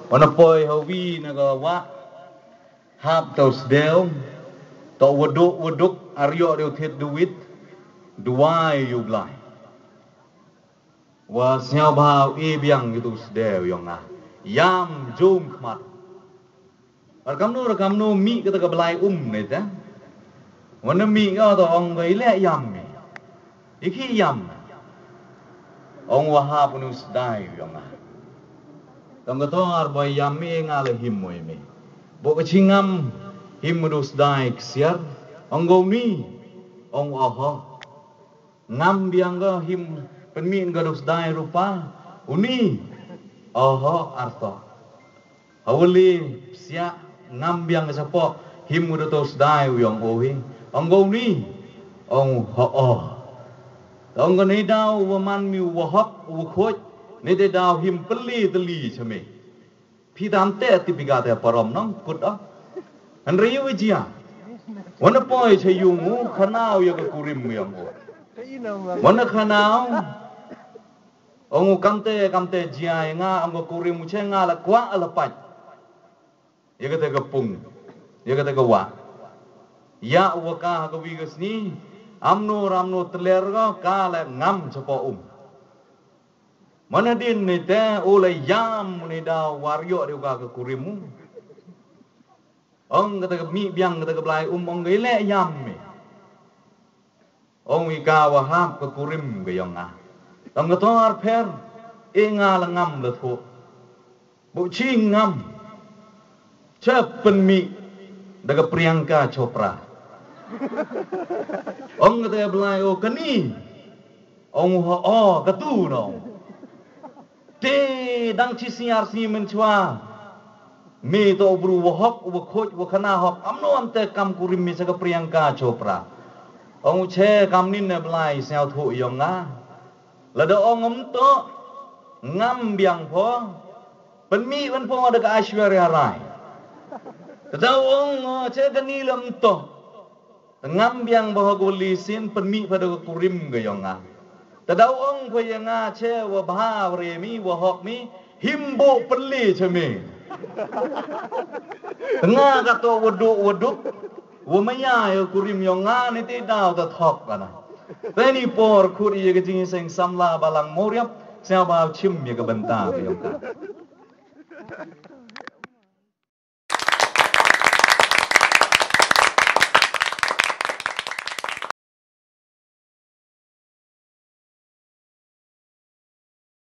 Wana poi hawi naga wa hap tos del to waduk aryo deu thet duit duai yu blai wa snyao bau e biang gitu sedeu yang ah yam jum khmat rakam no mi kata ka blai ne ta wana mi ga to ong gai le yam mi iki yam ong wa hap nu sedai yang ah tong ka to ar boy yam mi ngale him moi me bo ka chingam him nu sedai ksiar ong go ni ong aha ngam biang ga him penmin ga dos dai rupa uni aha arto hawli sia ngam biang ga sapo him ga dos dai uyong ohi onggo ni ong ho ong ga nei dau wa man mi wa hok wa khoj nei de dau him peli teli chame phi dam te ti biga te parom nong kut a an riu jia wana poi chayungu khanau ya ga kurim yang o mana khanau ongu kamte jia nga ongu kuri muche nga la kwa ala pat ya kata gapung ya kata gawa ya waka ga wigas ni ramno teler ka la ngam chapo mana din ni te ole yam ni da waryo de ga kurimu ong kata mi biang kata blai ong le yam me ong ika wa hap ka kurim ga yang a tong to ar pher inga la ngam le thu bu chi ngam chep pen mi daga Priyanka Chopra ong te blai o kani ong ho o ka tu no te dang chi siar si men chwa mi to bru wo hok wo khoj wo khana hok amno ante kam kurim mi sa ka Priyanka Chopra ong che kam nin ne blai sao thu yong nga la do ong to ngam biang pho pen mi pen pho ada ka Aishwarya Rai tadau ong che gani lam to ngam biang bo go lisin pen mi pada ko kurim ga yong nga tadau ong pho yang nga che wa bha re mi wa hok mi himbo peli che mi nga ka to waduk wo maya yo kurim yong nga ni te dau ta thok kana tani por khuri ye ga jing seng samla balang moriap sia ba chim ye ga banta yong ka